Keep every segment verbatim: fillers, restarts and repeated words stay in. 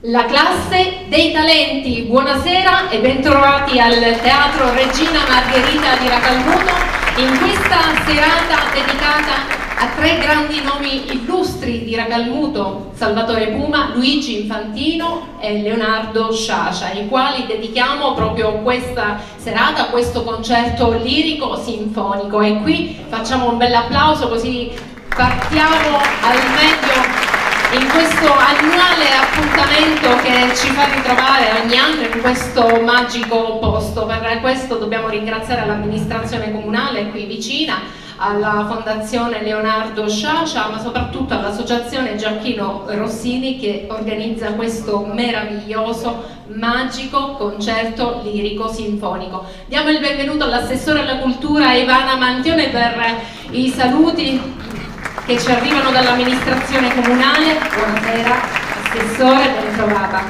La classe dei talenti, buonasera e bentrovati al Teatro Regina Margherita di Racalmuto in questa serata dedicata a tre grandi nomi illustri di Racalmuto, Salvatore Puma, Luigi Infantino e Leonardo Sciascia, ai quali dedichiamo proprio questa serata, questo concerto lirico sinfonico. E qui facciamo un bel applauso così partiamo al meglio in questo annuale appuntamento che ci fa ritrovare ogni anno in questo magico posto. Per questo dobbiamo ringraziare l'amministrazione comunale qui vicina, alla Fondazione Leonardo Sciascia, ma soprattutto all'Associazione Giacchino Rossini che organizza questo meraviglioso, magico concerto lirico sinfonico. Diamo il benvenuto all'assessore alla cultura Ivana Mantione per i saluti che ci arrivano dall'amministrazione comunale. Buonasera assessore, ben trovata.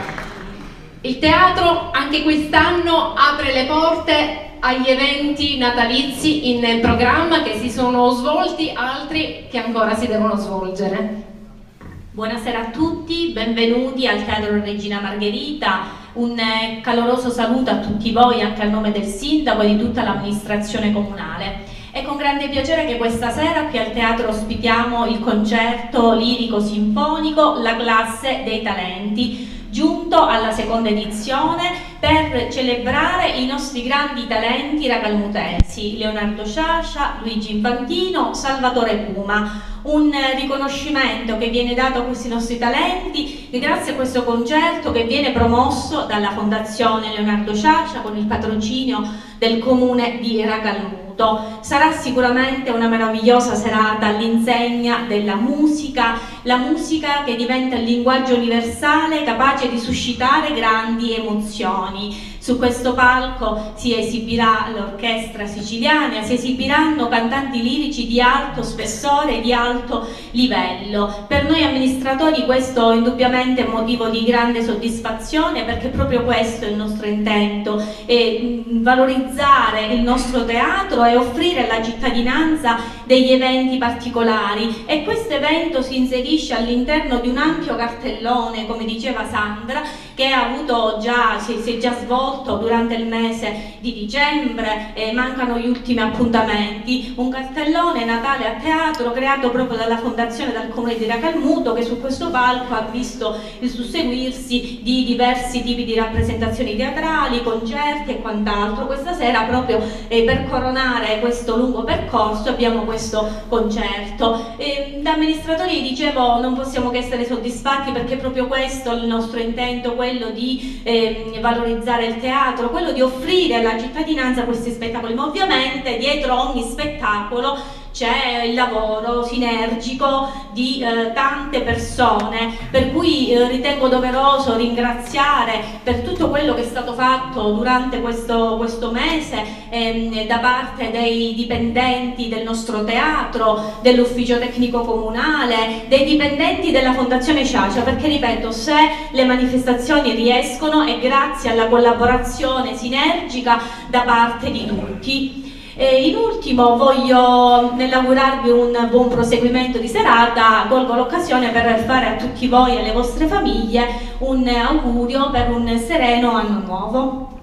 Il teatro anche quest'anno apre le porte agli eventi natalizi in programma che si sono svolti, altri che ancora si devono svolgere. Buonasera a tutti, benvenuti al Teatro Regina Margherita, un caloroso saluto a tutti voi anche a nome del sindaco e di tutta l'amministrazione comunale. È con grande piacere che questa sera qui al teatro ospitiamo il concerto lirico sinfonico La classe dei talenti, giunto alla seconda edizione per celebrare i nostri grandi talenti racalmutensi, Leonardo Sciascia, Luigi Infantino, Salvatore Puma. Un riconoscimento che viene dato a questi nostri talenti grazie a questo concerto che viene promosso dalla Fondazione Leonardo Sciascia con il patrocinio del comune di Racalmuto. Sarà sicuramente una meravigliosa serata all'insegna della musica, la musica che diventa il linguaggio universale capace di suscitare grandi emozioni. Su questo palco si esibirà l'orchestra siciliana, si esibiranno cantanti lirici di alto spessore e di alto livello. Per noi amministratori questo è indubbiamente motivo di grande soddisfazione, perché proprio questo è il nostro intento, è valorizzare il nostro teatro e offrire alla cittadinanza degli eventi particolari, e questo evento si inserisce all'interno di un ampio cartellone, come diceva Sandra, che ha avuto già, si, si è già svolto durante il mese di dicembre, e mancano gli ultimi appuntamenti. Un cartellone Natale a teatro creato proprio dalla Fondazione, dal Comune di Racalmuto, che su questo palco ha visto il susseguirsi di diversi tipi di rappresentazioni teatrali, concerti e quant'altro. Questa sera, proprio eh, per coronare questo lungo percorso, abbiamo questo concerto. E, da amministratori, dicevo, non possiamo che essere soddisfatti, perché proprio questo è il nostro intento, quello di eh, valorizzare il teatro, quello di offrire alla cittadinanza questi spettacoli. Ma ovviamente dietro ogni spettacolo c'è il lavoro sinergico di eh, tante persone, per cui eh, ritengo doveroso ringraziare per tutto quello che è stato fatto durante questo, questo mese ehm, da parte dei dipendenti del nostro teatro, dell'ufficio tecnico comunale, dei dipendenti della Fondazione Sciascia, perché ripeto, se le manifestazioni riescono è grazie alla collaborazione sinergica da parte di tutti. E in ultimo voglio, nell'augurarvi un buon proseguimento di serata, colgo l'occasione per fare a tutti voi e alle vostre famiglie un augurio per un sereno anno nuovo.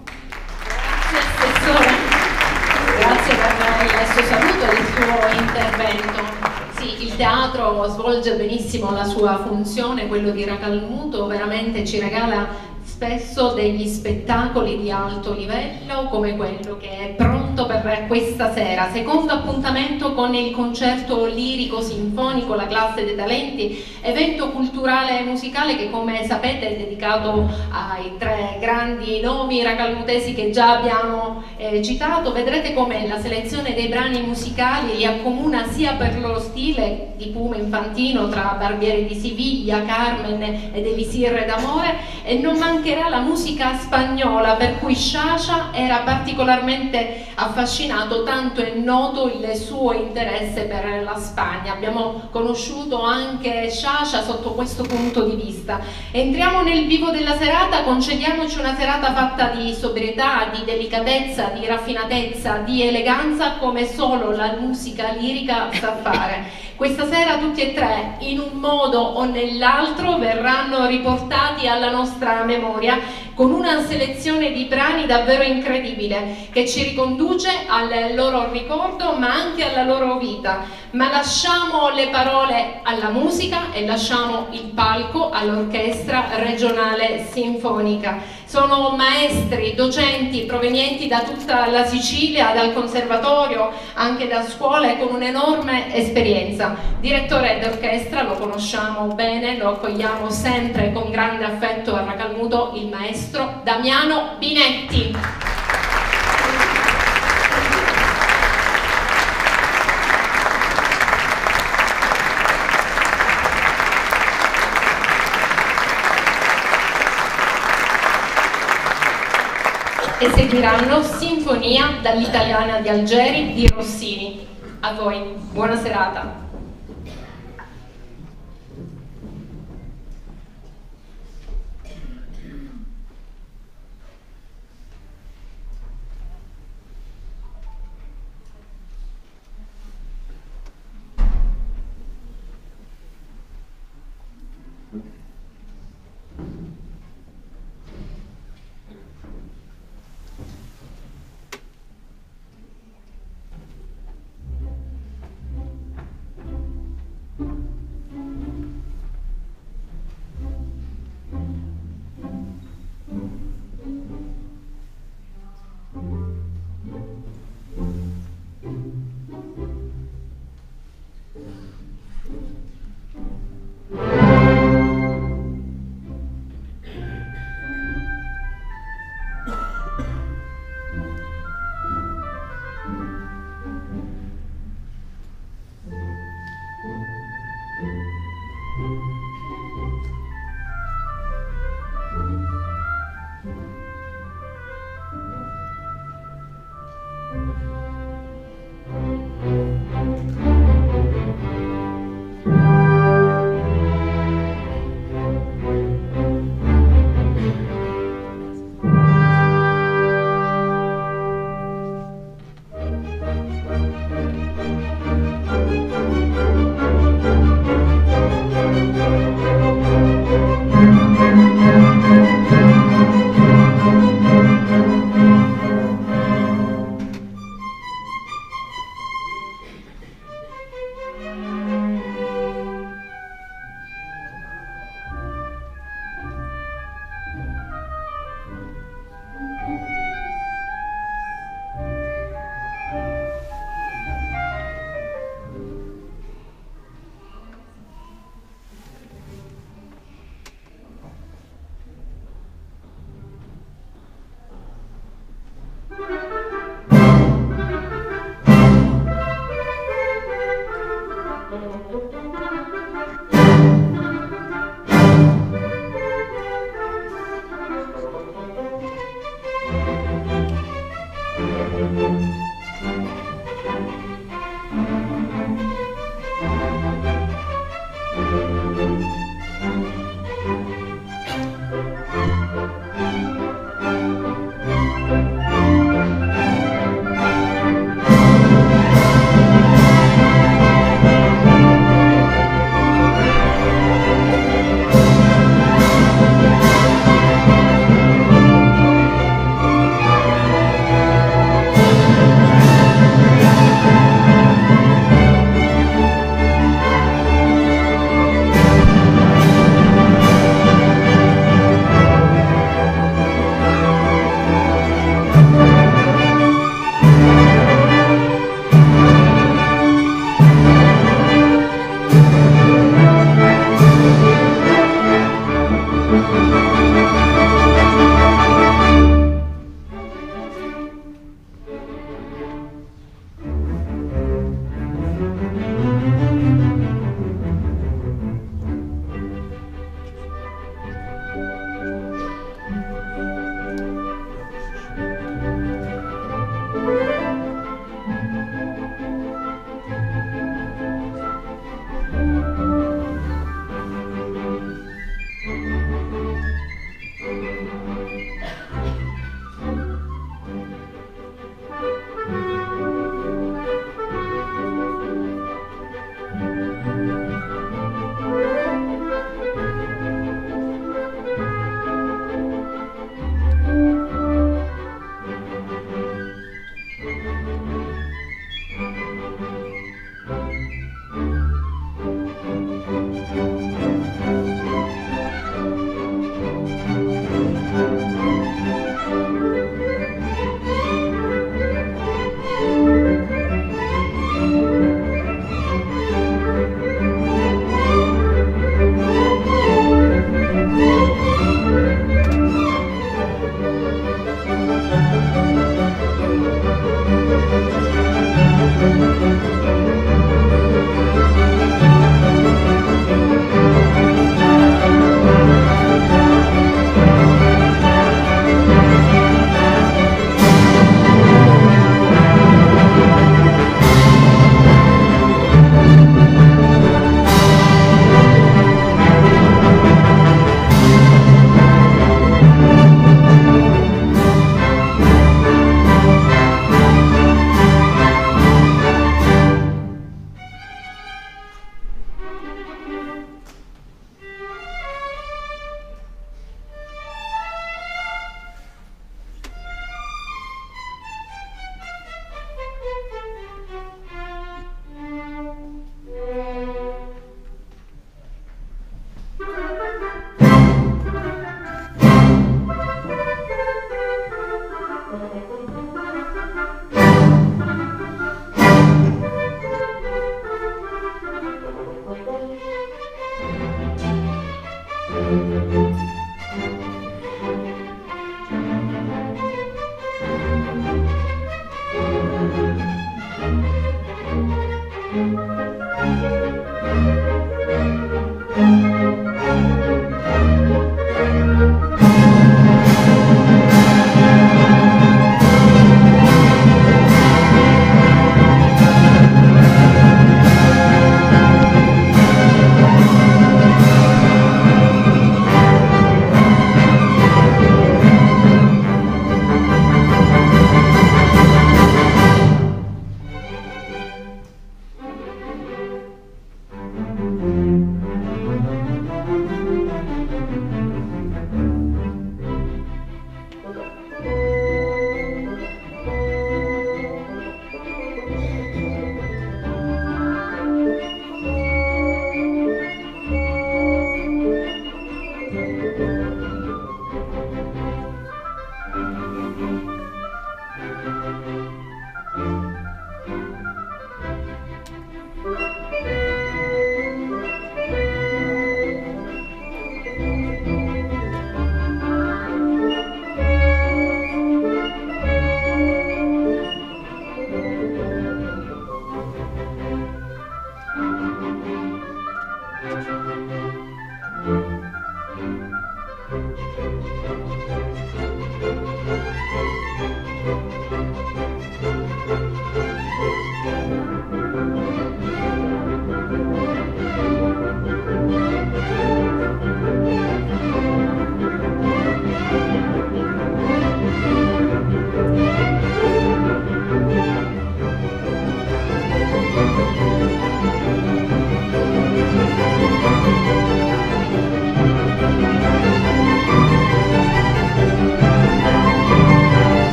Grazie assessore, grazie per il suo saluto e il suo intervento. Sì, il teatro svolge benissimo la sua funzione, quello di Racalmuto veramente ci regala spesso degli spettacoli di alto livello, come quello che è pronto per questa sera. Secondo appuntamento con il concerto lirico sinfonico La classe dei talenti, evento culturale e musicale che, come sapete, è dedicato ai tre grandi nomi racalmutesi che già abbiamo eh, citato. Vedrete come la selezione dei brani musicali li accomuna sia per lo stile di Puma Infantino tra Barbieri di Siviglia, Carmen ed Elisir d'Amore, e non mancherà la musica spagnola, per cui Sciascia era particolarmente affascinato, tanto è noto il suo interesse per la Spagna. Abbiamo conosciuto anche Sciascia sotto questo punto di vista. Entriamo nel vivo della serata, concediamoci una serata fatta di sobrietà, di delicatezza, di raffinatezza, di eleganza, come solo la musica lirica sa fare. Questa sera tutti e tre, in un modo o nell'altro, verranno riportati alla nostra memoria con una selezione di brani davvero incredibile che ci riconduce al loro ricordo ma anche alla loro vita. Ma lasciamo le parole alla musica e lasciamo il palco all'Orchestra Regionale Sinfonica. Sono maestri, docenti provenienti da tutta la Sicilia, dal conservatorio, anche da scuole, con un'enorme esperienza. Direttore d'orchestra, lo conosciamo bene, lo accogliamo sempre con grande affetto a Racalmuto, il maestro Damiano Binetti. E seguiranno Sinfonia dall'Italiana di Algeri di Rossini. A voi, buona serata.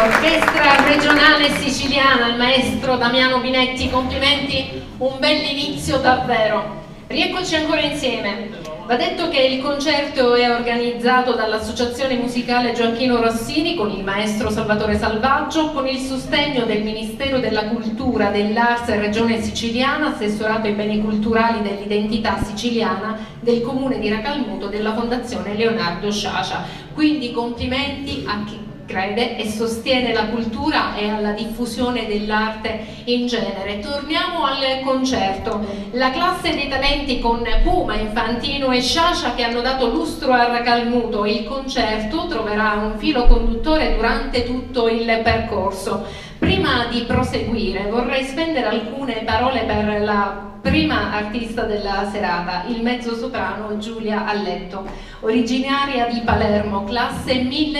Orchestra regionale siciliana, il maestro Damiano Binetti, complimenti, un bell'inizio davvero. Rieccoci ancora insieme. Va detto che il concerto è organizzato dall'Associazione Musicale Gioacchino Rossini con il maestro Salvatore Salvaggio, con il sostegno del Ministero della Cultura, dell'Arts e Regione Siciliana, Assessorato ai Beni Culturali dell'Identità Siciliana, del Comune di Racalmuto, della Fondazione Leonardo Sciascia. Quindi complimenti a chi crede e sostiene la cultura e alla diffusione dell'arte in genere. Torniamo al concerto. La classe dei talenti con Puma, Infantino e Sciascia che hanno dato lustro a Racalmuto. Il concerto troverà un filo conduttore durante tutto il percorso. Prima di proseguire vorrei spendere alcune parole per la prima artista della serata, il mezzosoprano Giulia Alletto, originaria di Palermo, classe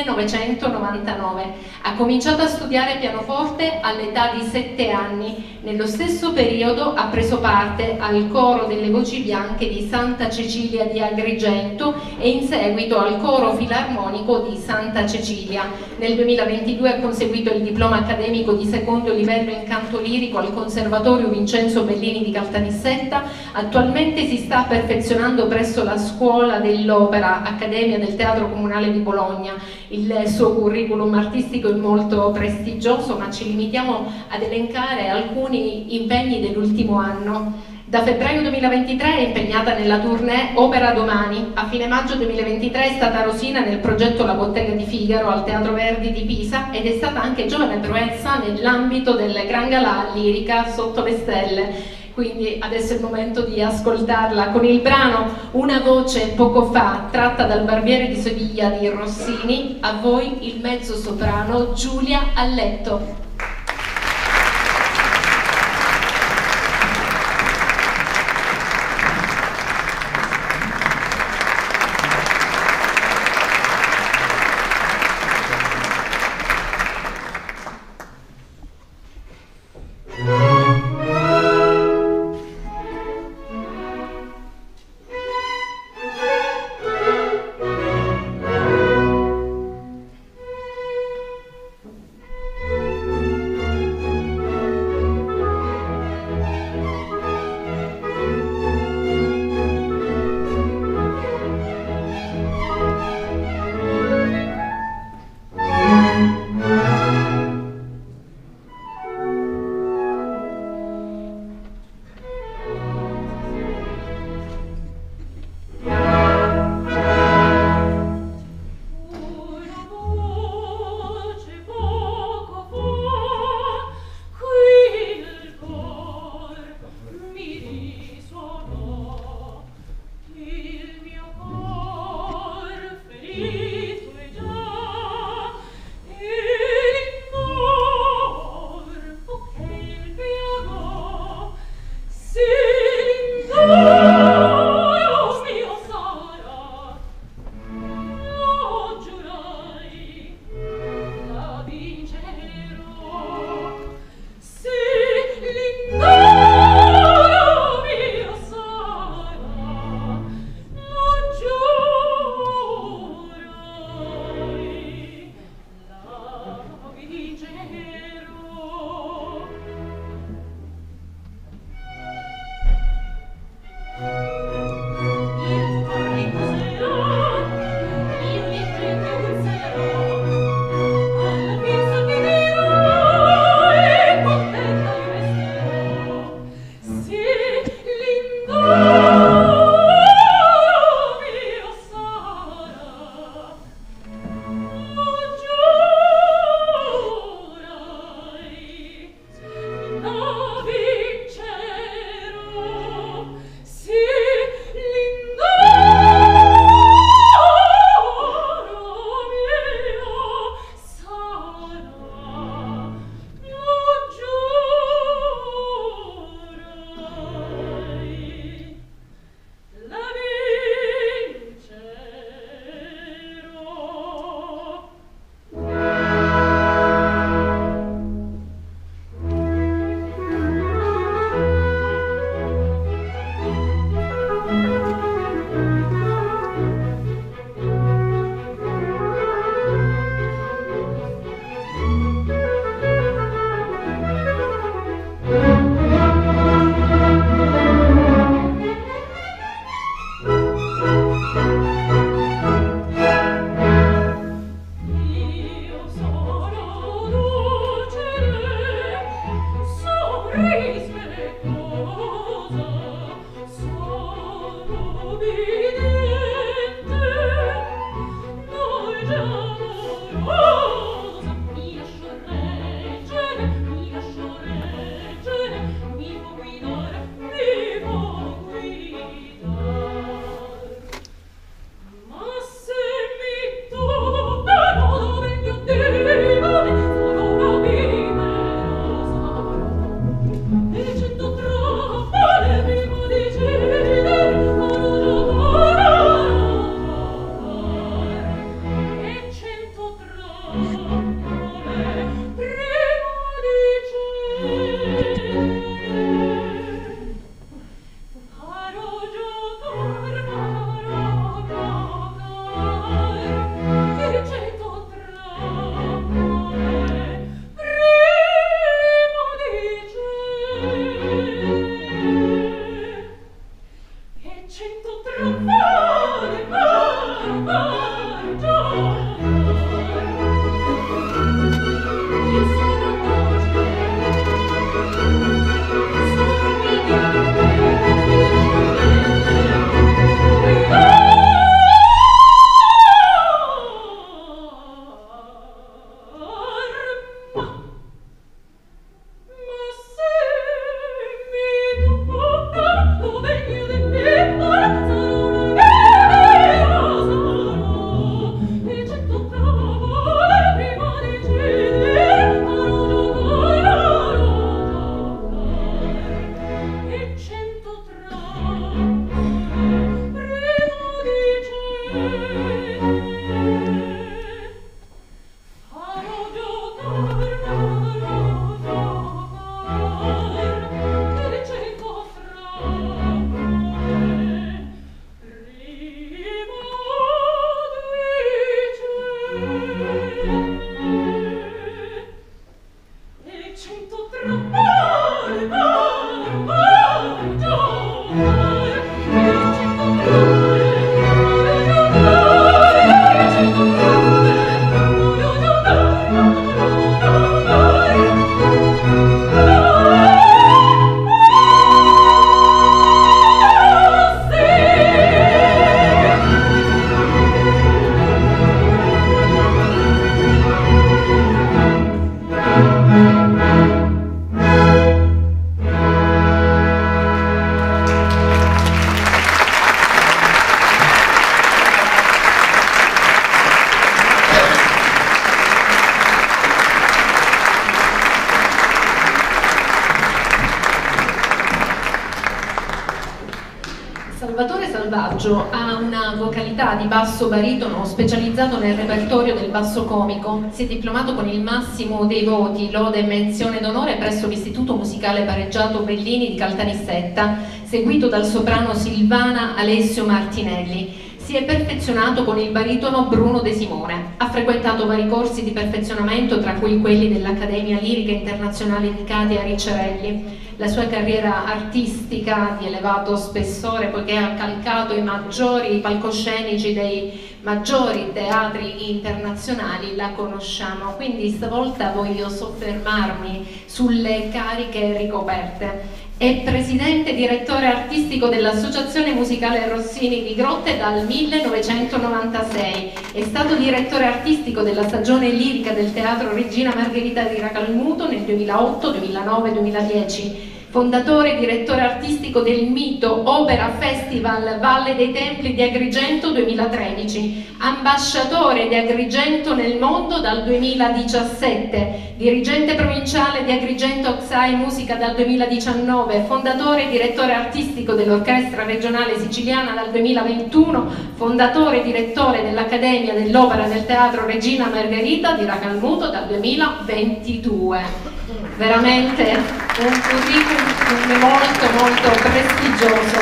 millenovecentonovantanove. Ha cominciato a studiare pianoforte all'età di sette anni. Nello stesso periodo ha preso parte al coro delle Voci Bianche di Santa Cecilia di Agrigento e in seguito al coro filarmonico di Santa Cecilia. Nel duemilaventidue ha conseguito il diploma accademico di secondo livello in canto lirico al Conservatorio Vincenzo Bellini di Caltanissetta. Attualmente si sta perfezionando presso la Scuola dell'Opera, Accademia del Teatro Comunale di Bologna. Il suo curriculum artistico è molto prestigioso, ma ci limitiamo ad elencare alcuni impegni dell'ultimo anno. Da febbraio duemilaventitré è impegnata nella tournée Opera Domani. A fine maggio duemilaventitré è stata Rosina nel progetto La Bottega di Figaro al Teatro Verdi di Pisa ed è stata anche giovane proezza nell'ambito del Gran Galà Lirica Sotto le Stelle. Quindi adesso è il momento di ascoltarla con il brano Una voce poco fa, tratta dal Barbiere di Seviglia di Rossini. A voi il mezzosoprano Giulia Alletto. Thank Ha una vocalità di basso baritono specializzato nel repertorio del basso comico. Si è diplomato con il massimo dei voti, lode e menzione d'onore presso l'Istituto Musicale Pareggiato Bellini di Caltanissetta, seguito dal soprano Silvana Alessio Martinelli. Si è perfezionato con il baritono Bruno De Simone. Ha frequentato vari corsi di perfezionamento, tra cui quelli dell'Accademia Lirica Internazionale di Katia Ricciarelli. La sua carriera artistica di elevato spessore, poiché ha calcato i maggiori palcoscenici dei maggiori teatri internazionali, la conosciamo. Quindi stavolta voglio soffermarmi sulle cariche ricoperte. È presidente e direttore artistico dell'Associazione Musicale Rossini di Grotte dal millenovecentonovantasei. È stato direttore artistico della stagione lirica del Teatro Regina Margherita di Racalmuto nel duemilaotto, duemilanove, duemiladieci. Fondatore e direttore artistico del Mito Opera Festival Valle dei Templi di Agrigento duemilatredici, ambasciatore di Agrigento nel mondo dal duemiladiciassette, dirigente provinciale di Agrigento Oxai Musica dal duemiladiciannove, fondatore e direttore artistico dell'Orchestra Regionale Siciliana dal duemilaventuno, fondatore e direttore dell'Accademia dell'Opera del Teatro Regina Margherita di Racalmuto dal duemilaventidue. Veramente un curriculum molto molto prestigioso.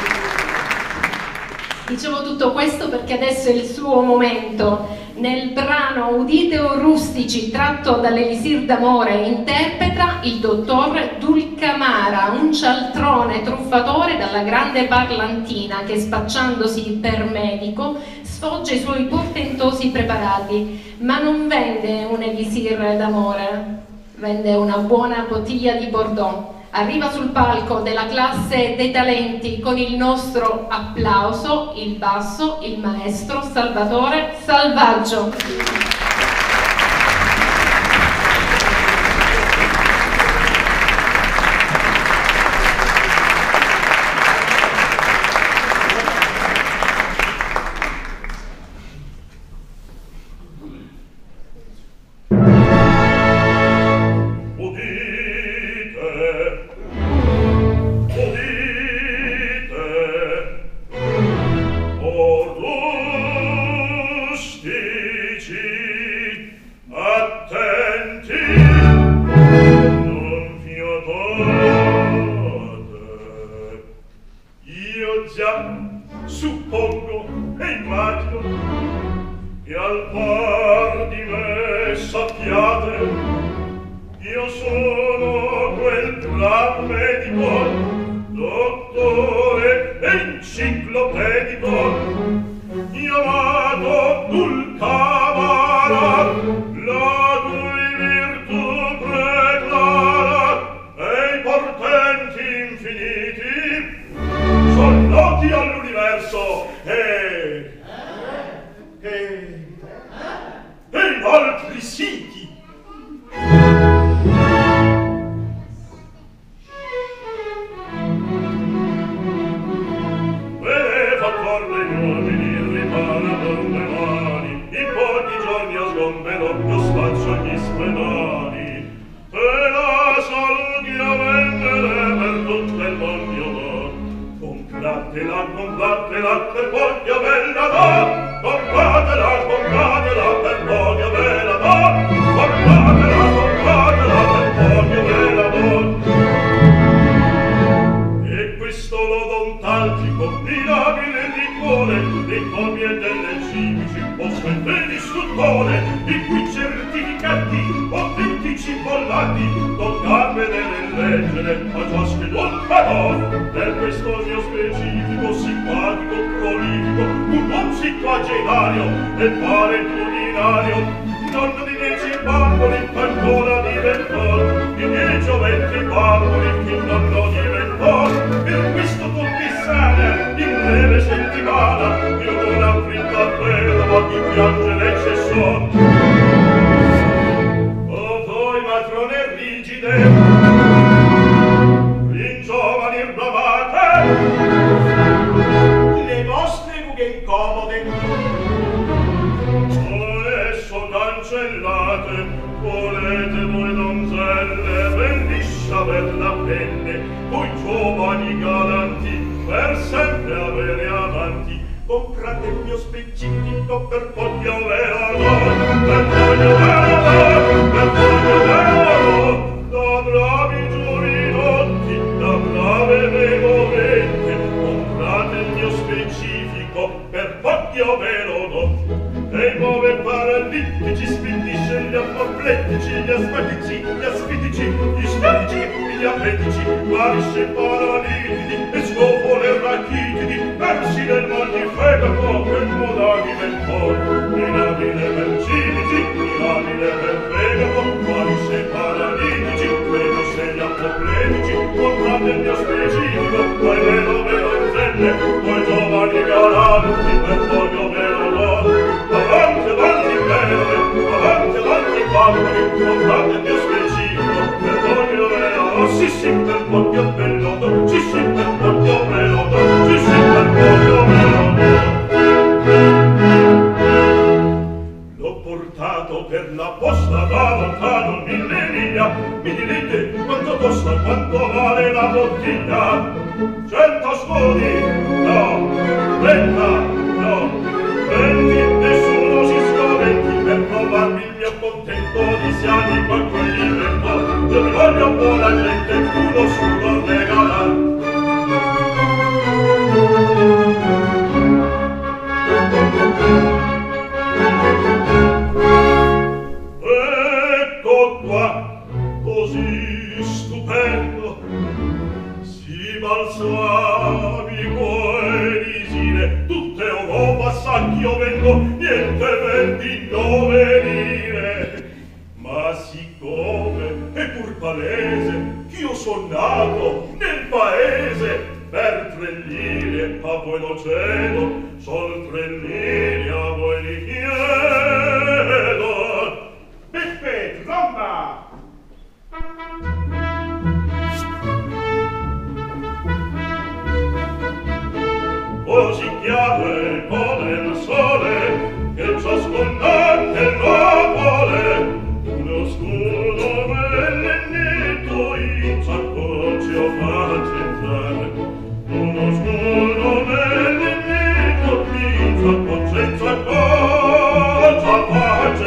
Dicevo tutto questo perché adesso è il suo momento. Nel brano Udite o Rustici, tratto dall'Elisir d'amore, interpreta il dottor Dulcamara, un cialtrone truffatore dalla grande parlantina che, spacciandosi per medico, sfoggia i suoi portentosi preparati, ma non vende un Elisir d'amore, vende una buona bottiglia di Bordeaux. arriva sul palco della classe dei talenti con il nostro applauso, il basso, il maestro Salvatore Salvaggio. Ma siccome è pur palese ch'io son nato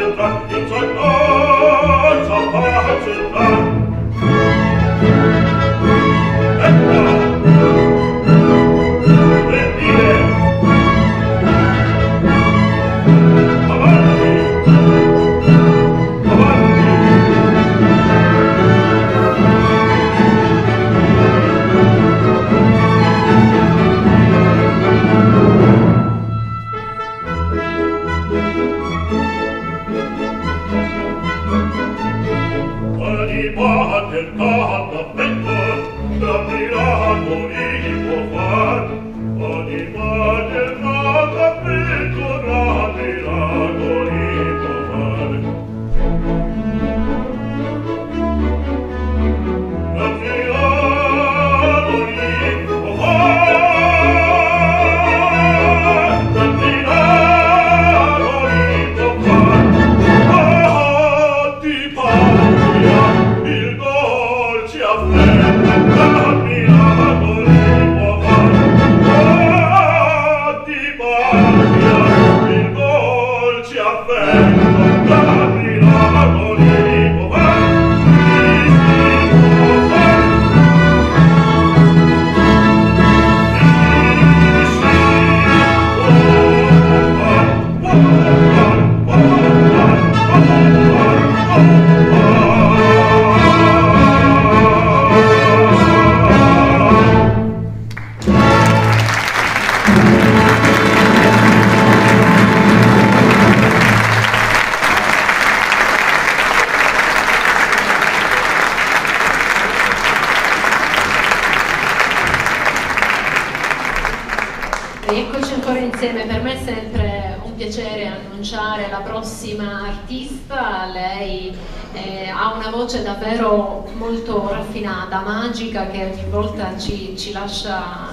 Eccoci ancora insieme, per me è sempre un piacere annunciare la prossima artista. Lei eh, ha una voce davvero molto raffinata, magica, che ogni volta ci, ci lascia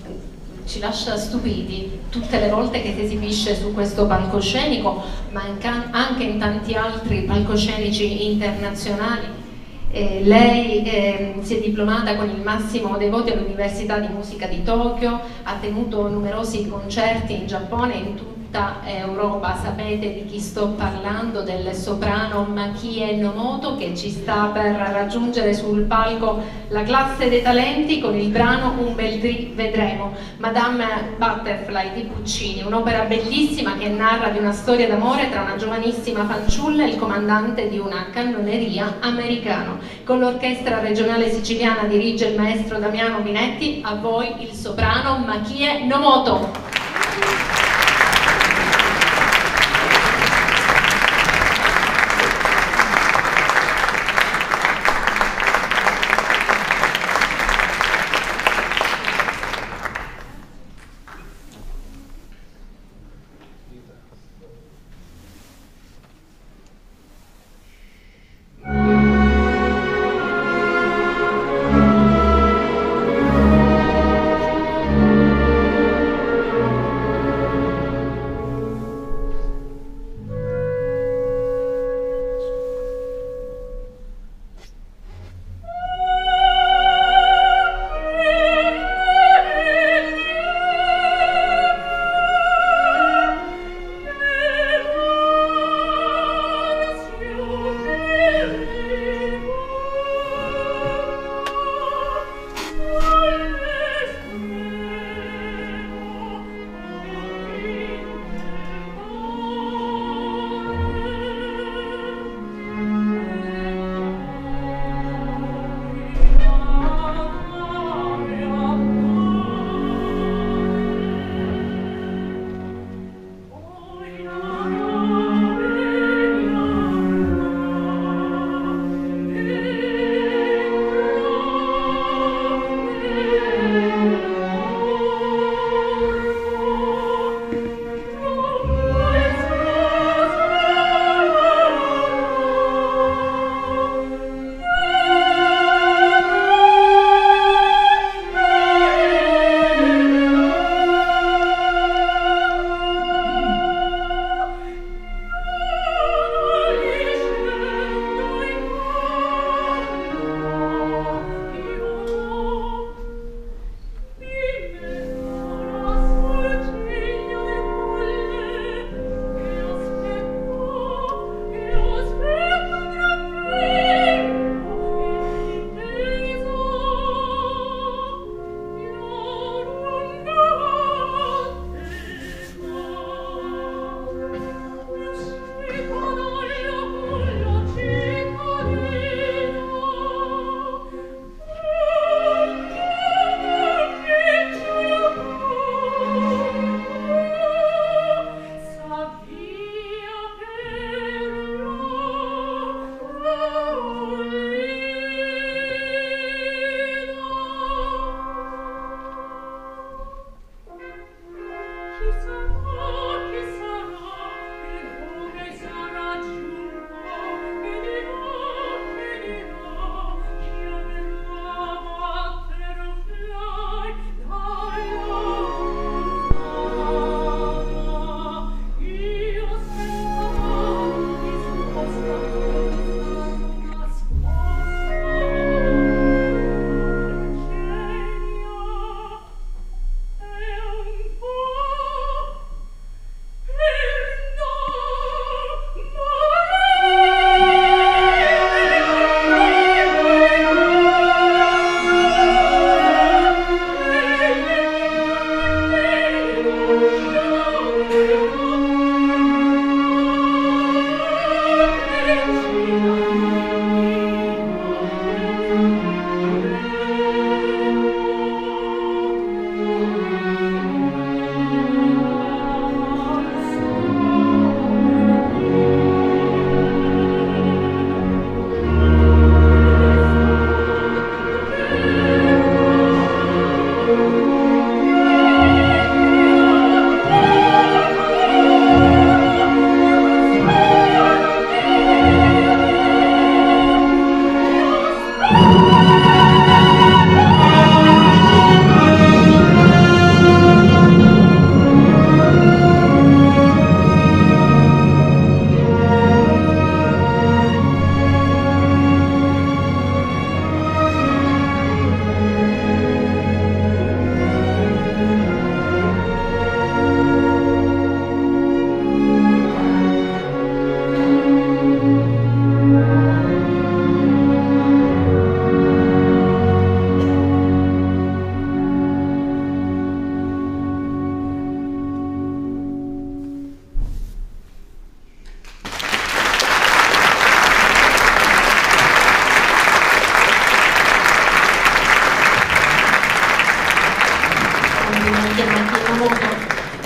ci lascia stupiti tutte le volte che si esibisce su questo palcoscenico, ma anche in tanti altri palcoscenici internazionali. Eh, lei eh, si è diplomata con il massimo dei voti all'Università di Musica di Tokyo, ha tenuto numerosi concerti in Giappone e in tutta Europa. Sapete di chi sto parlando? Del soprano Makie Nomoto, che ci sta per raggiungere sul palco la classe dei talenti con il brano Un bel dì vedremo, Madame Butterfly di Puccini, un'opera bellissima che narra di una storia d'amore tra una giovanissima fanciulla e il comandante di una cannoneria americano. Con l'orchestra regionale siciliana dirige il maestro Damiano Pinetti. A voi il soprano Makie Nomoto. Thank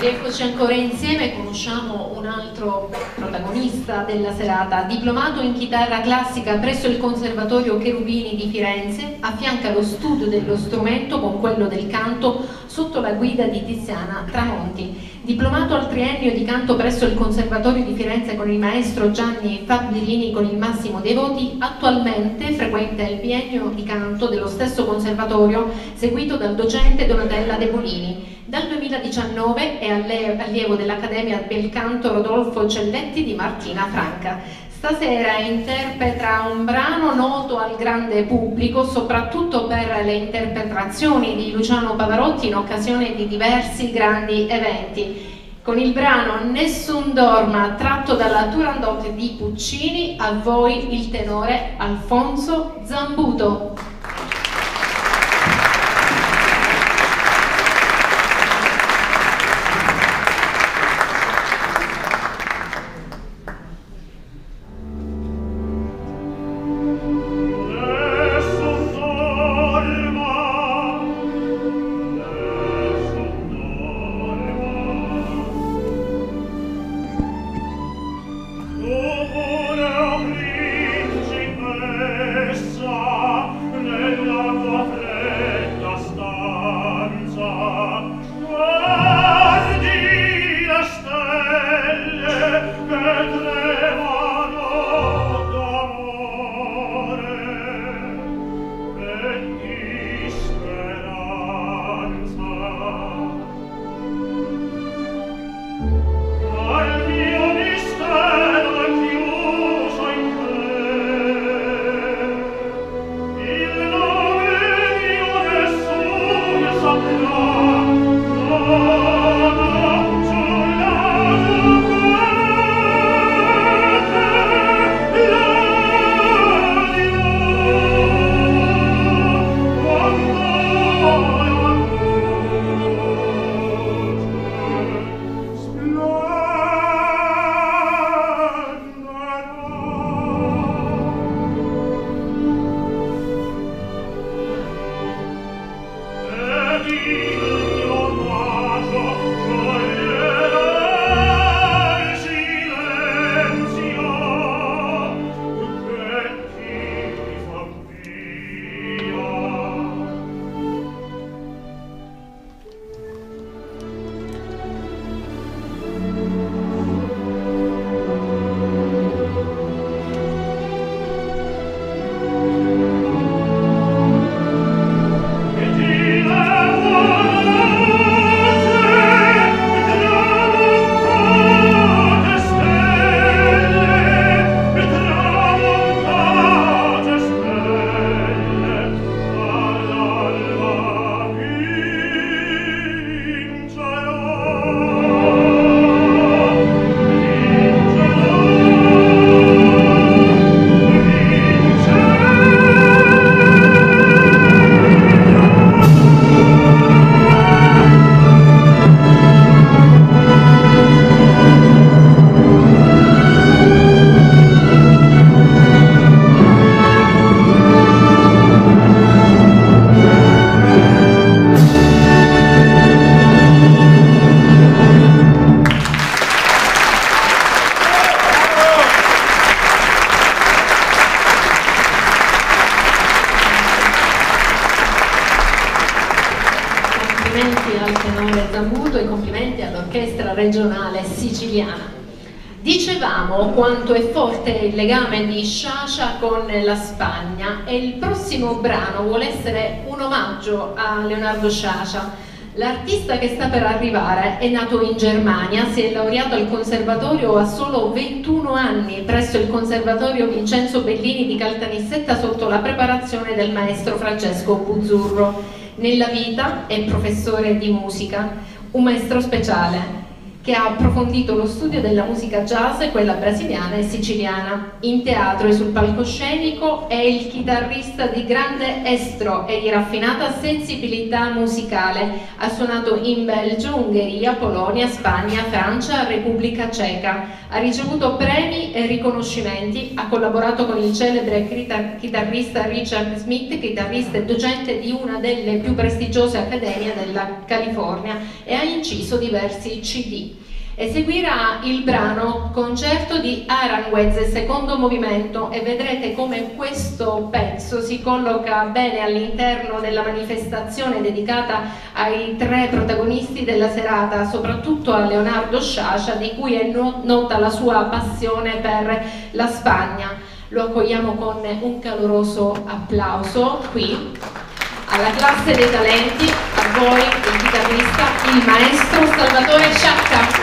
Eccoci ancora insieme, conosciamo un altro protagonista della serata. Diplomato in chitarra classica presso il Conservatorio Cherubini di Firenze, affianca lo studio dello strumento con quello del canto sotto la guida di Tiziana Tramonti. Diplomato al triennio di canto presso il Conservatorio di Firenze con il maestro Gianni Fabbrini con il massimo dei voti, attualmente frequenta il biennio di canto dello stesso conservatorio seguito dal docente Donatella De Bolini. Dal duemiladiciannove è allievo dell'Accademia Bel Canto Rodolfo Celletti di Martina Franca. Stasera interpreta un brano noto al grande pubblico soprattutto per le interpretazioni di Luciano Pavarotti in occasione di diversi grandi eventi. Con il brano Nessun dorma, tratto dalla Turandot di Puccini, a voi il tenore Alfonso Zambuto. Complimenti al tenore Zambuto e complimenti all'orchestra regionale siciliana. Dicevamo quanto è forte il legame di Sciascia con la Spagna e il prossimo brano vuole essere un omaggio a Leonardo Sciascia. L'artista che sta per arrivare è nato in Germania, si è laureato al conservatorio a solo ventuno anni presso il Conservatorio Vincenzo Bellini di Caltanissetta sotto la preparazione del maestro Francesco Buzzurro. Nella vita è professore di musica, un maestro speciale che ha approfondito lo studio della musica jazz, quella brasiliana e siciliana. In teatro e sul palcoscenico è il chitarrista di grande estro e di raffinata sensibilità musicale. Ha suonato in Belgio, Ungheria, Polonia, Spagna, Francia, Repubblica Ceca. Ha ricevuto premi e riconoscimenti, ha collaborato con il celebre chitarrista Richard Smith, chitarrista e docente di una delle più prestigiose accademie della California, e ha inciso diversi C D. Eseguirà il brano Concerto di Aranjuez, secondo movimento, e vedrete come questo pezzo si colloca bene all'interno della manifestazione dedicata ai tre protagonisti della serata, soprattutto a Leonardo Sciascia, di cui è no- nota la sua passione per la Spagna. Lo accogliamo con un caloroso applauso qui alla classe dei talenti, a voi il chitarrista, il maestro Salvatore Sciacca.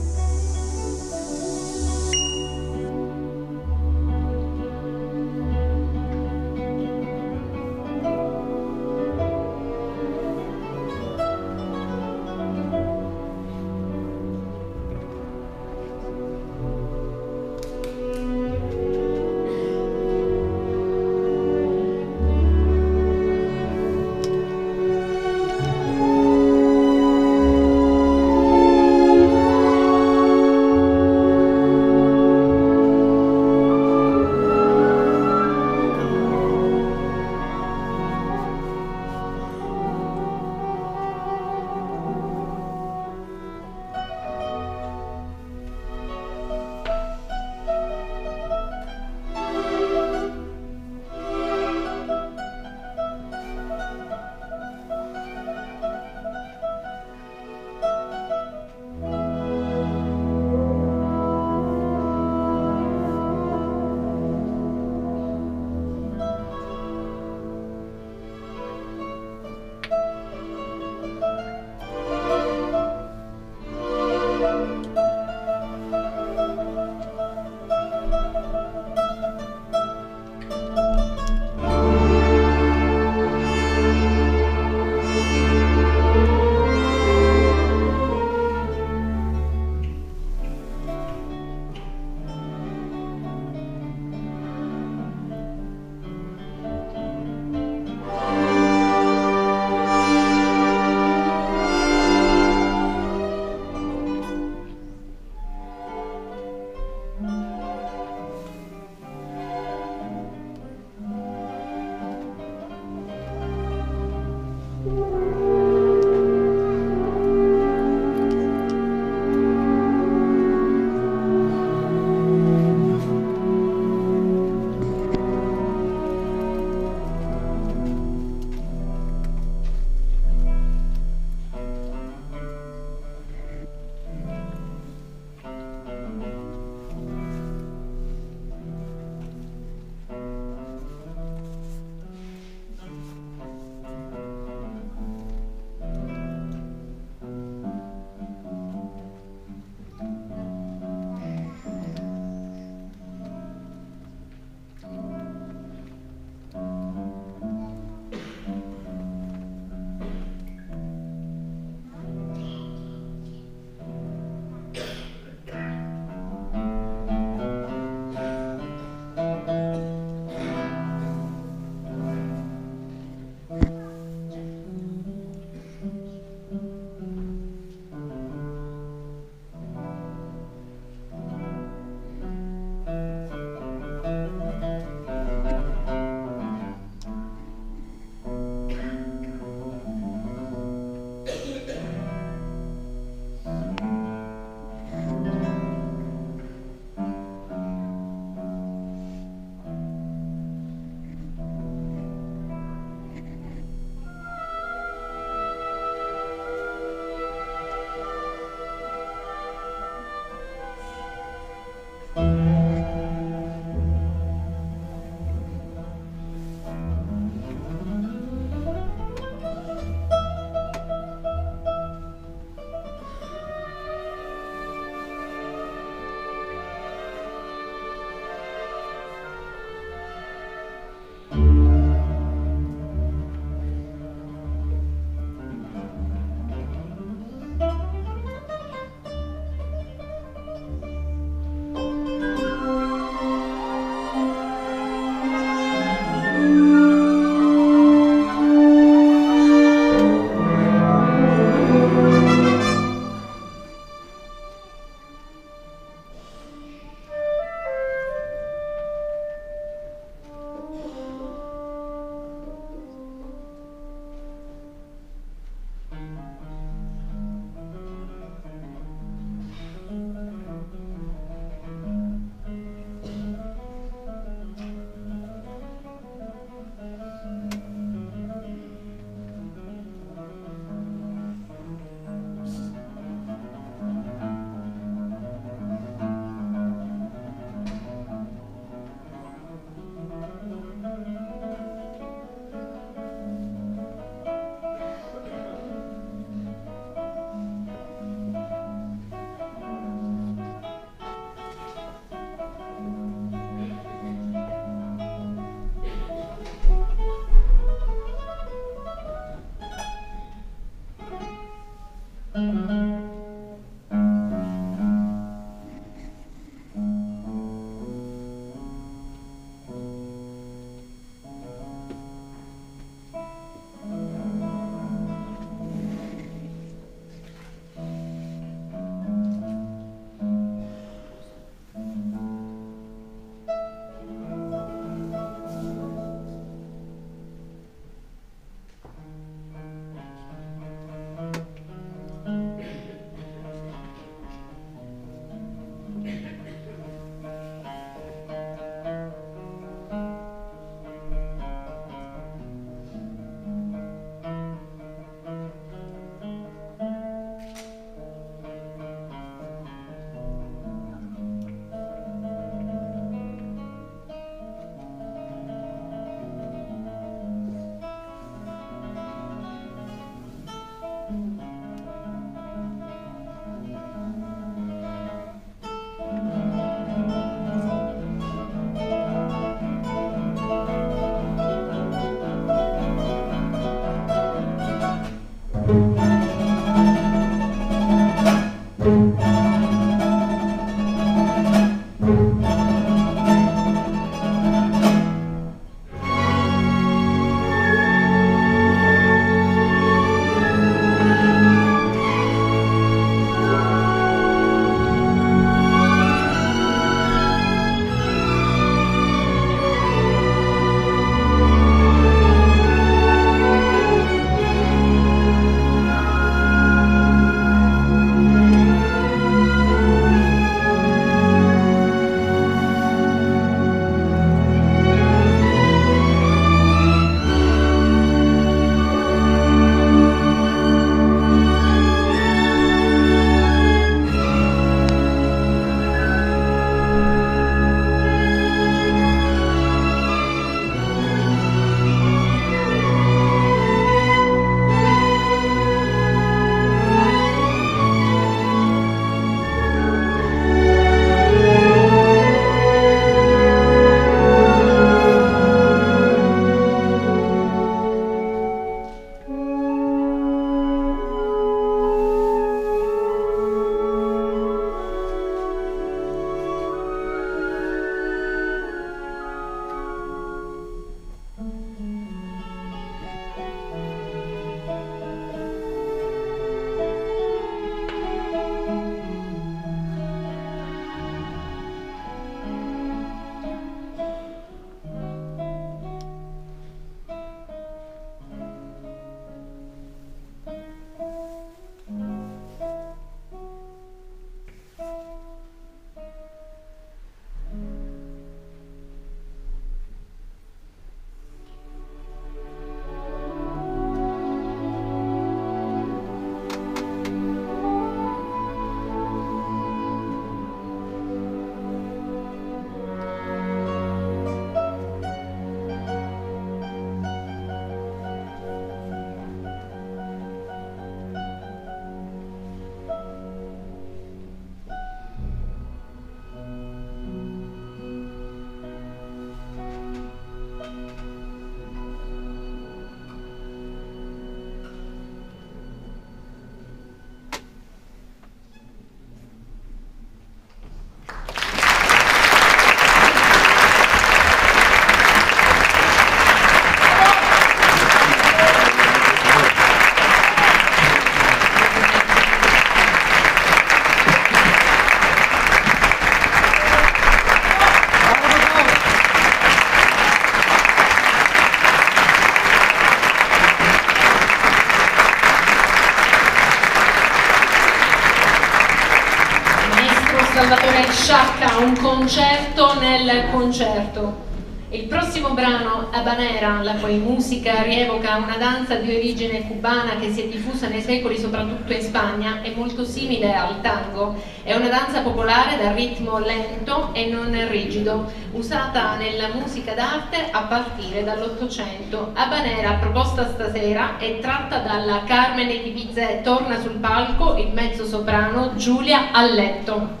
Salvatore Sciacca, un concerto nel concerto. Il prossimo brano, Habanera, la cui musica rievoca una danza di origine cubana che si è diffusa nei secoli soprattutto in Spagna, è molto simile al tango. È una danza popolare dal ritmo lento e non rigido, usata nella musica d'arte a partire dall'Ottocento. Habanera, proposta stasera, è tratta dalla Carmen di Bizet. Torna sul palco il mezzosoprano Giulia Alletto.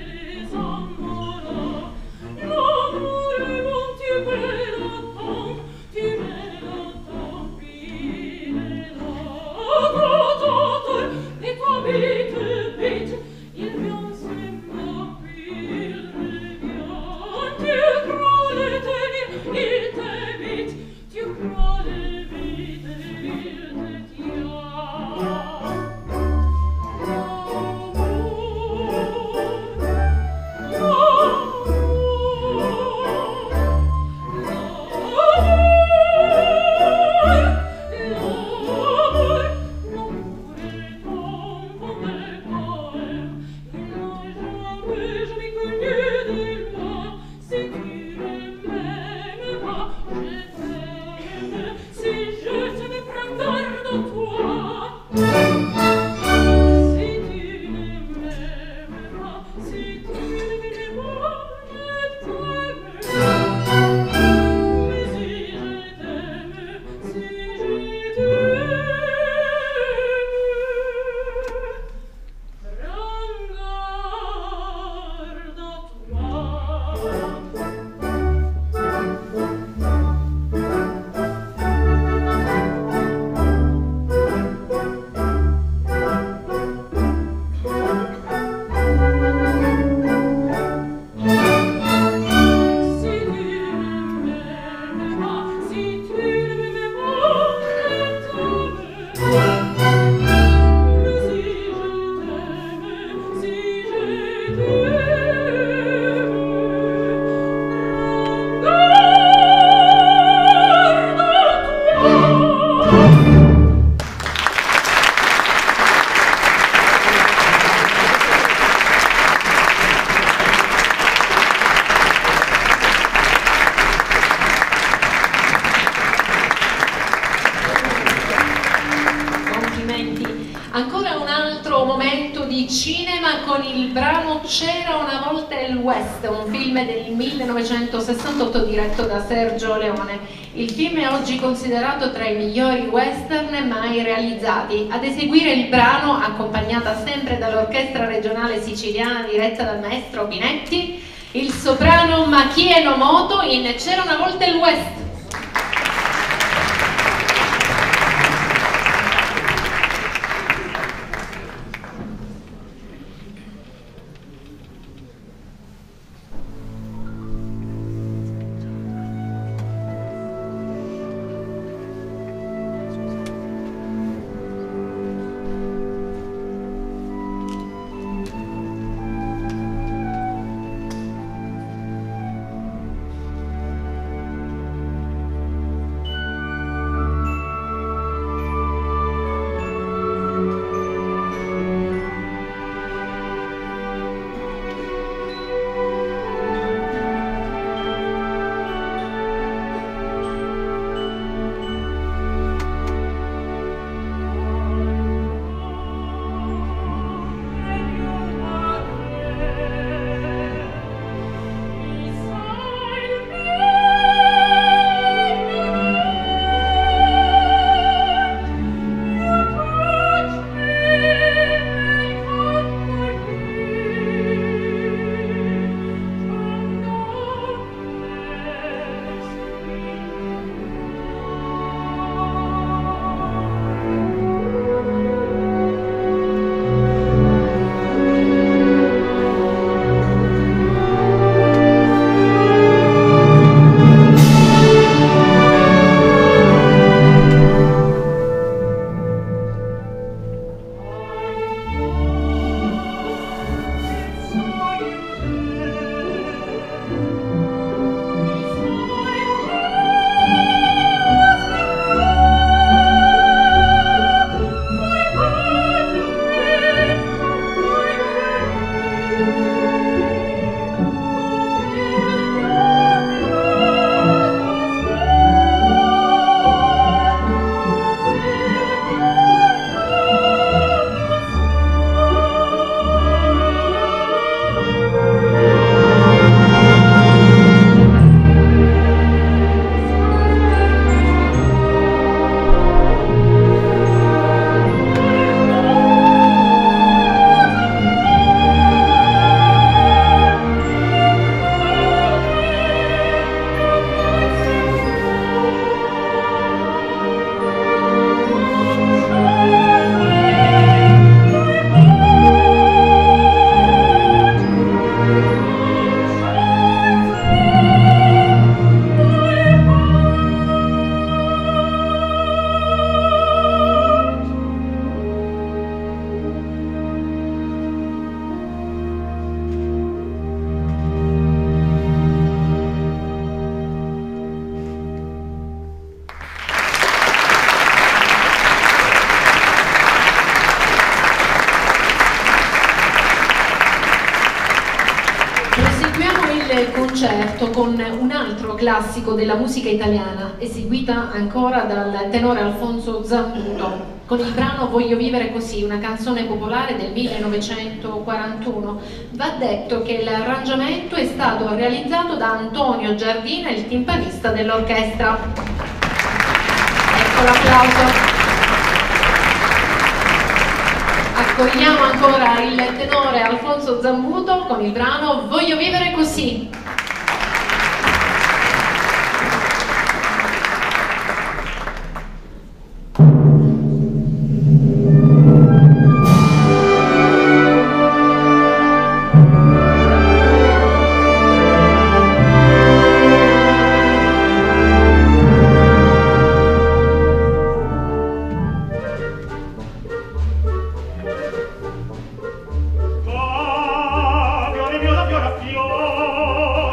Oh cinema con il brano C'era una volta il West, un film del millenovecentosessantotto diretto da Sergio Leone. Il film è oggi considerato tra i migliori western mai realizzati. Ad eseguire il brano, accompagnata sempre dall'orchestra regionale siciliana diretta dal maestro Pinetti, il soprano Maki Enomoto in C'era una volta il West. Concerto con un altro classico della musica italiana, eseguita ancora dal tenore Alfonso Zambuto, con il brano Voglio vivere così, una canzone popolare del millenovecentoquarantuno. Va detto che l'arrangiamento è stato realizzato da Antonio Giardina, il timpanista dell'orchestra. Ecco l'applauso. Accogliamo ancora il tenore Alfonso Zambuto con il brano Voglio vivere così. Fiore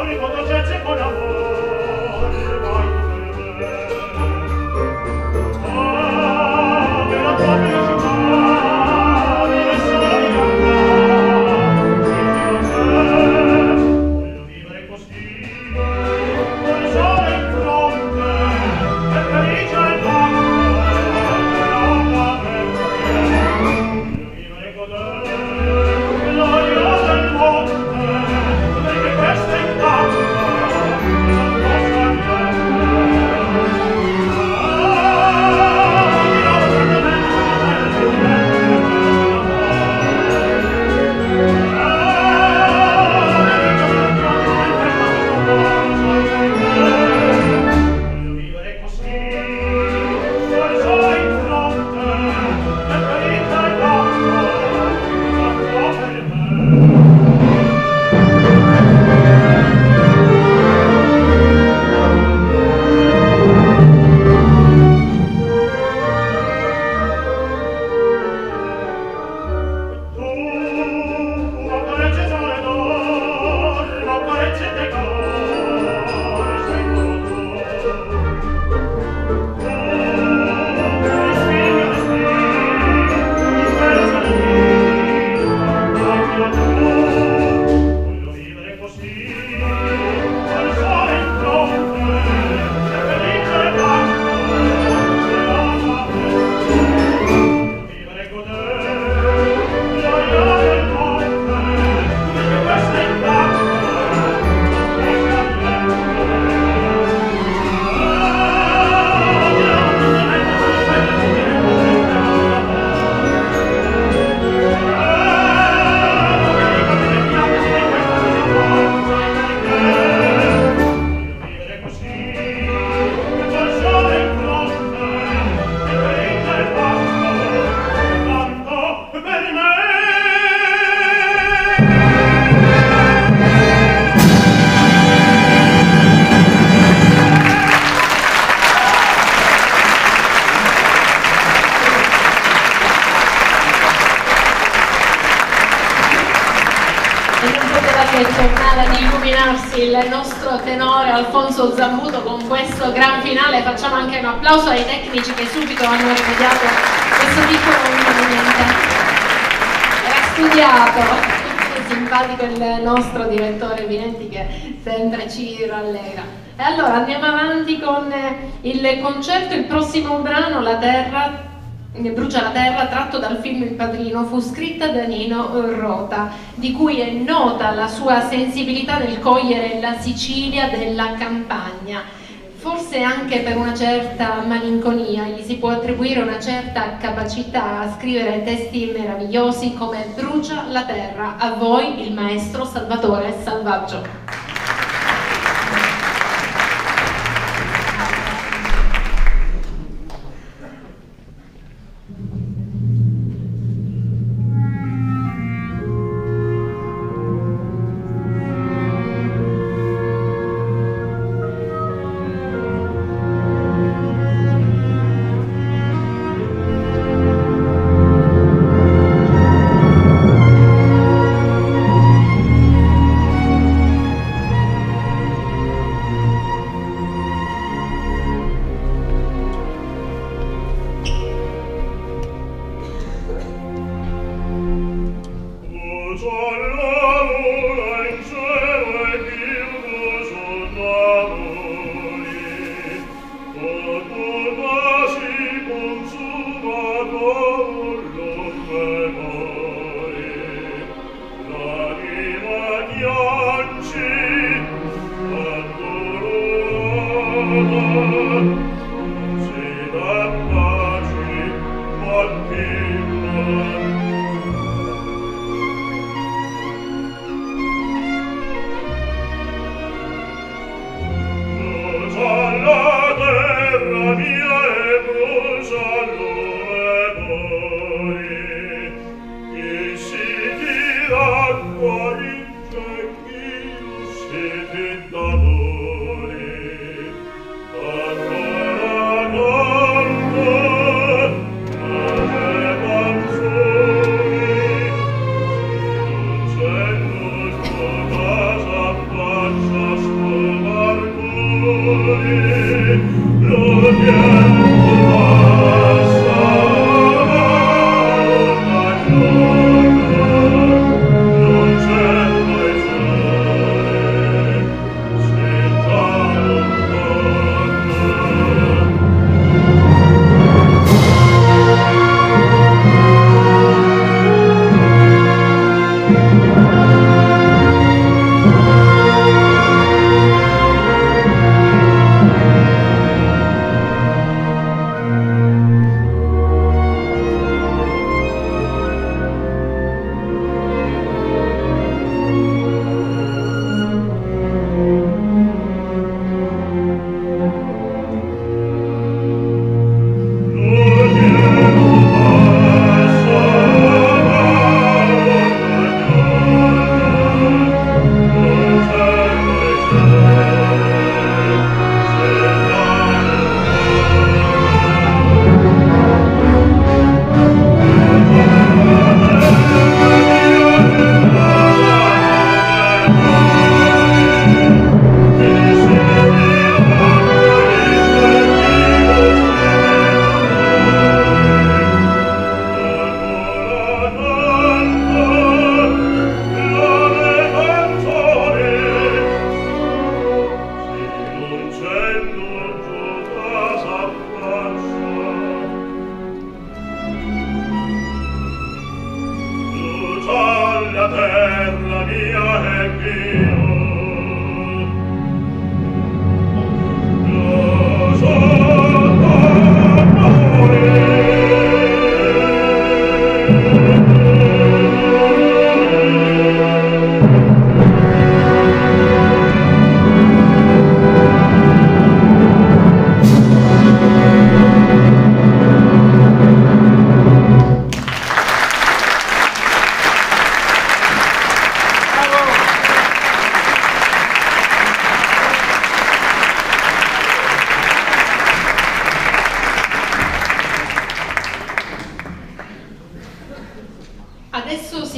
avvicinarsi il nostro tenore Alfonso Zambuto con questo gran finale. Facciamo anche un applauso ai tecnici che subito hanno rimediato questo piccolo inconveniente. Era studiato. È simpatico il nostro direttore Vinenti che sempre ci rallegra. E allora andiamo avanti con il concerto. Il prossimo brano, La Terra Brucia la terra, tratto dal film Il Padrino, fu scritta da Nino Rota, di cui è nota la sua sensibilità nel cogliere la Sicilia della campagna. Forse anche per una certa malinconia gli si può attribuire una certa capacità a scrivere testi meravigliosi come Brucia la terra. A voi il maestro Salvatore Salvaggio.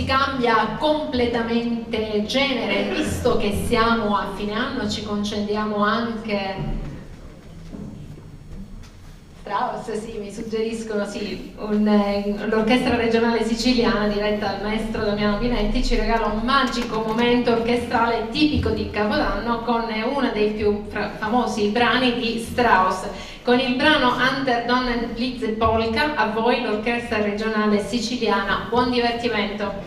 si cambia completamente genere, visto che siamo a fine anno, ci concediamo anche Strauss, sì, mi suggeriscono, sì, l'orchestra regionale siciliana diretta dal maestro Damiano Pinetti ci regala un magico momento orchestrale tipico di Capodanno con uno dei più famosi brani di Strauss. Con il brano Unter Donnen Blitz Polka, a voi l'orchestra regionale siciliana. Buon divertimento!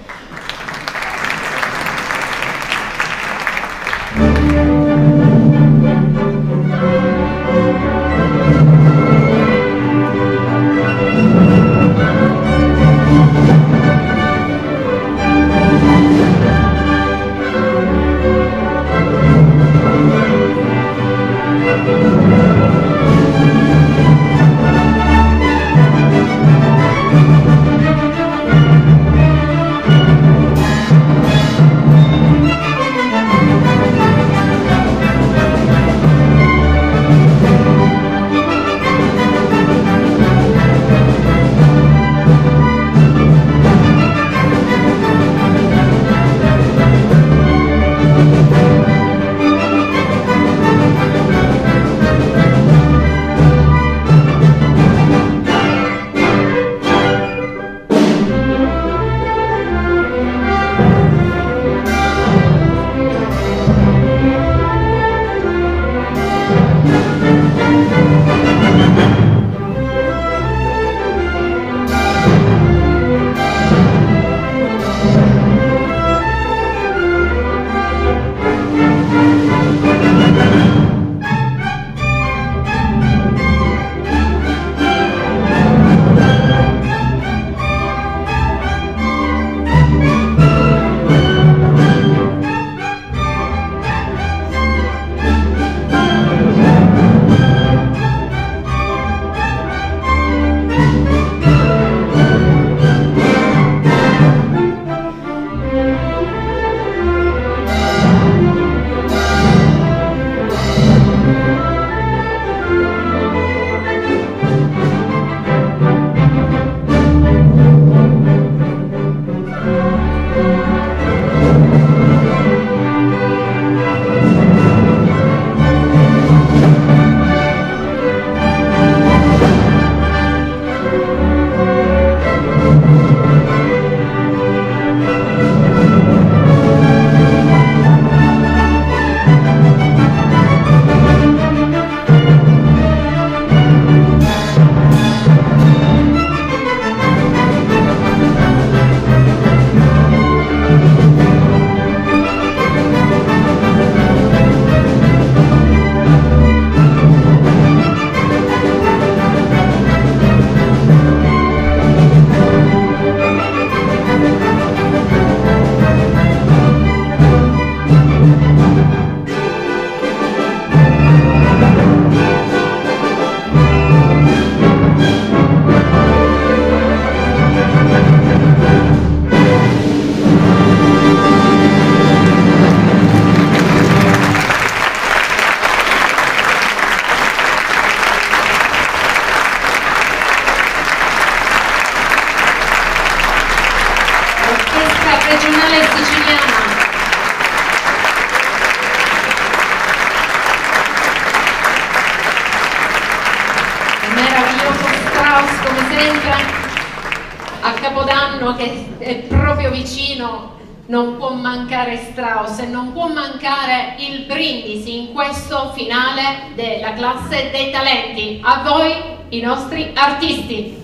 Regionale siciliana. Meraviglioso Strauss come sempre, a Capodanno che è proprio vicino non può mancare Strauss e non può mancare il brindisi in questo finale della classe dei talenti. A voi i nostri artisti.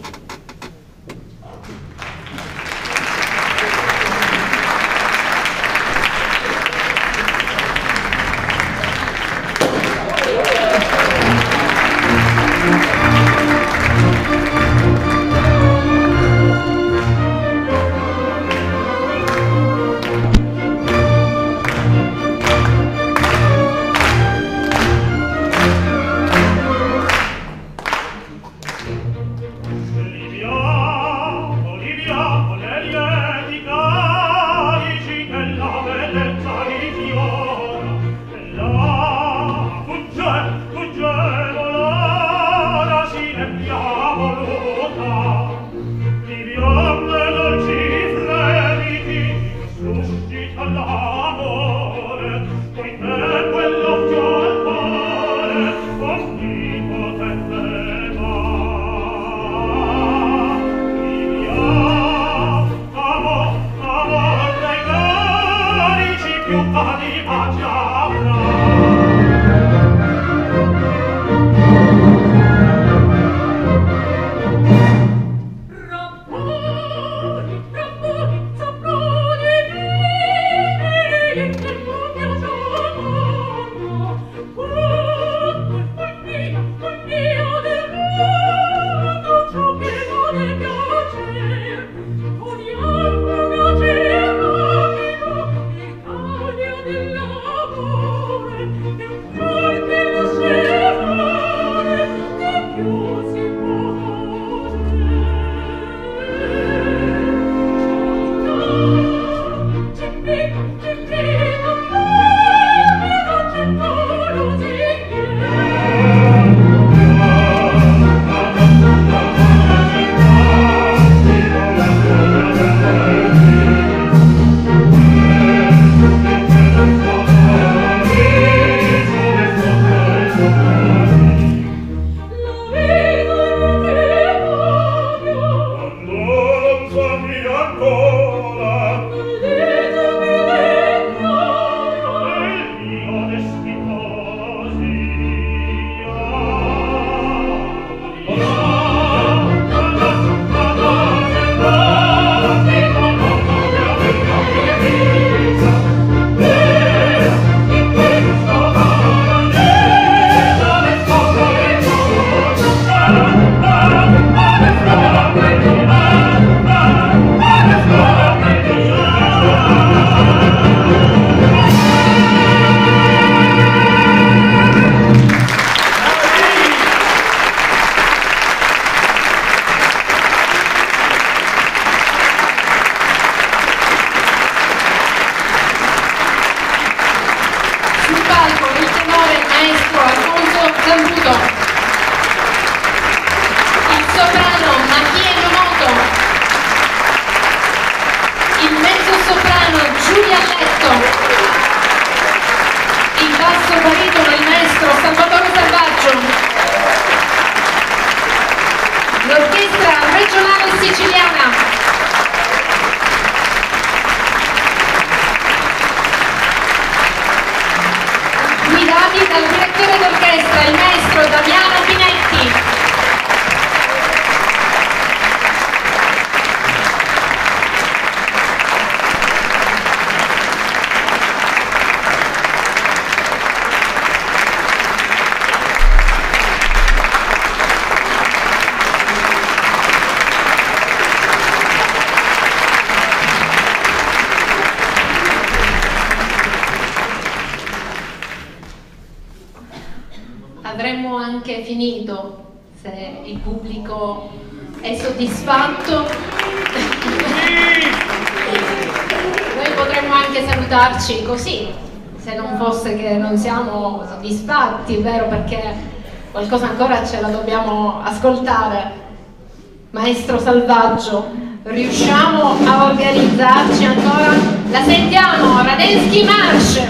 finito, se il pubblico è soddisfatto. Noi potremmo anche salutarci così, se non fosse che non siamo soddisfatti, vero? Perché qualcosa ancora ce la dobbiamo ascoltare. Maestro Salvaggio, riusciamo a organizzarci ancora? La sentiamo, Radenski March!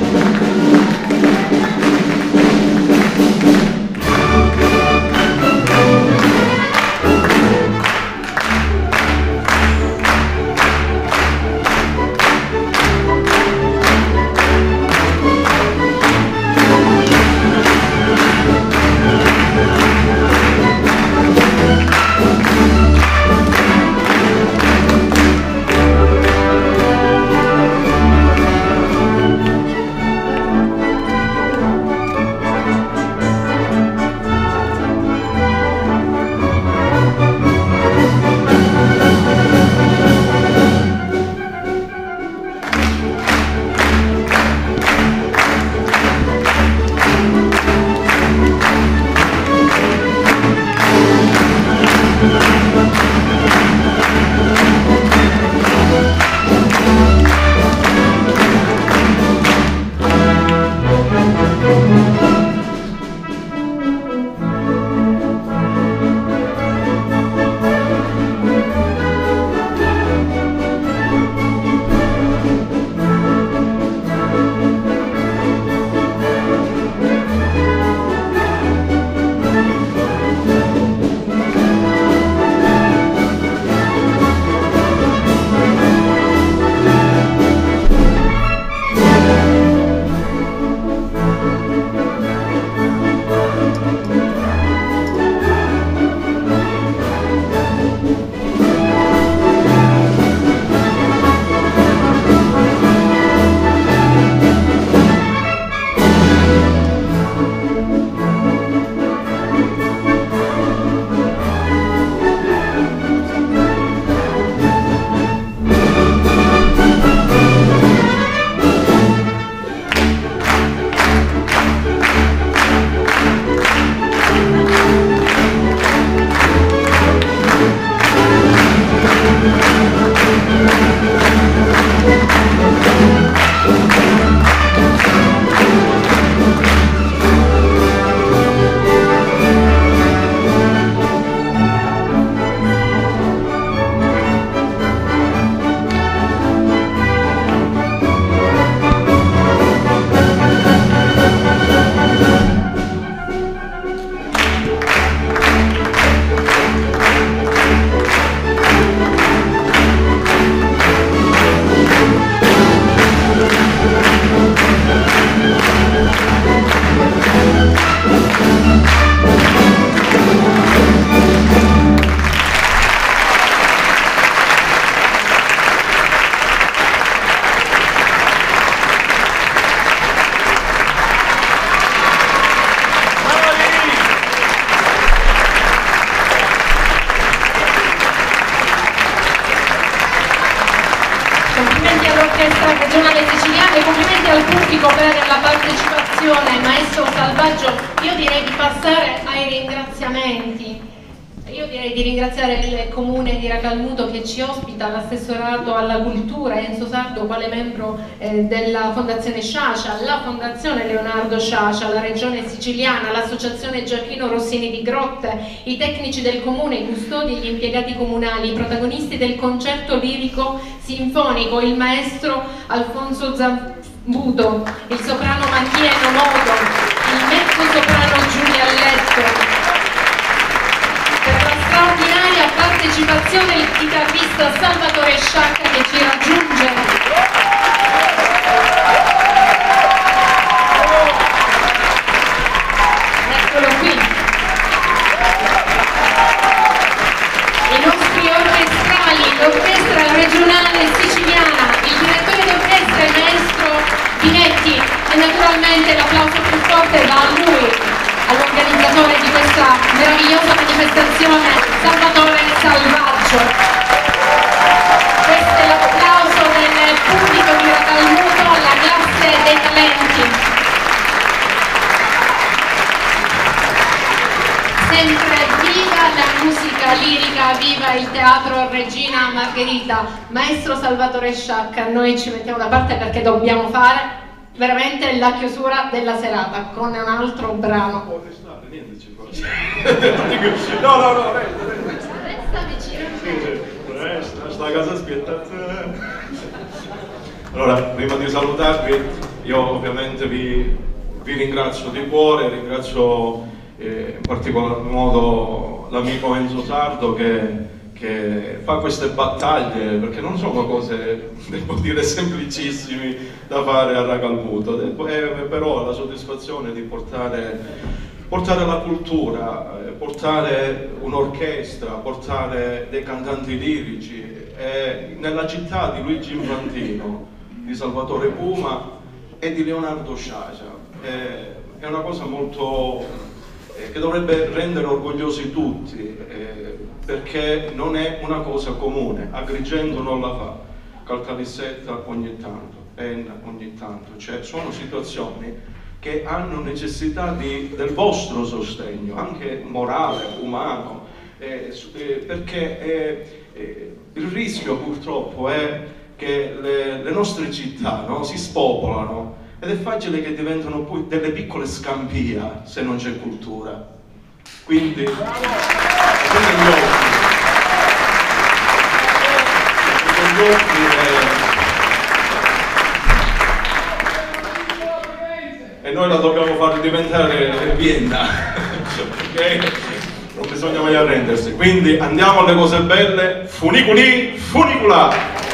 Orchestra Regionale Siciliana e complimenti al pubblico per la partecipazione. Maestro Salvaggio, io direi di passare ai ringraziamenti. Io direi di ringraziare il Comune di Racalmuto che ci ospita, l'assessorato alla cultura Enzo Sardo quale membro eh, della Fondazione Sciascia, la Fondazione Leonardo Sciascia, la Regione Siciliana, l'Associazione Gioacchino Rossini di Grotte, i tecnici del Comune, i custodi e gli impiegati comunali, i protagonisti del concerto lirico sinfonico, il maestro Alfonso Zambuto, il soprano Mattia Nomodo, il mezzo soprano Giulia Letto. Per la straordinaria partecipazione il chitarrista Salvatore Sciacca che ci raggiunge. Eccolo qui. I nostri orchestrali, l'orchestra regionale siciliana, il direttore d'orchestra e maestro Binetti e naturalmente l'applauso più forte va a lui, all'organizzatore di questa meravigliosa manifestazione, Salvatore Salvaggio. Questo è l'applauso del pubblico di Racalmuto alla classe dei talenti. mentre viva la musica lirica, viva il teatro Regina Margherita. Maestro Salvatore Sciacca, noi ci mettiamo da parte perché dobbiamo fare veramente la chiusura della serata con un altro brano. Può restare, niente ci fa. No, no, no, resta, resta. Resta vicino. Sì, resta, sta a casa aspetta. Allora, prima di salutarvi, io ovviamente vi, vi ringrazio di cuore, ringrazio eh, in particolar modo l'amico Enzo Sardo che, che fa queste battaglie, perché non sono cose, devo dire, semplicissime da fare a Racalmuto, eh, però la soddisfazione di portare, portare la cultura, eh, portare un'orchestra, portare dei cantanti lirici, eh, nella città di Luigi Infantino, di Salvatore Puma e di Leonardo Sciascia. Eh, è una cosa molto eh, che dovrebbe rendere orgogliosi tutti, eh, perché non è una cosa comune. Agrigento non la fa, Caltanissetta ogni tanto, Enna ogni tanto, cioè sono situazioni che hanno necessità di, del vostro sostegno, anche morale, umano, eh, eh, perché eh, eh, il rischio purtroppo è che le, le nostre città, no, si spopolano ed è facile che diventano poi delle piccole Scampia se non c'è cultura. Quindi, quindi gli occhi, gli occhi e, e noi la dobbiamo far diventare Vienna, ok? Non bisogna mai arrendersi. Quindi andiamo alle cose belle, funiculi, funicula!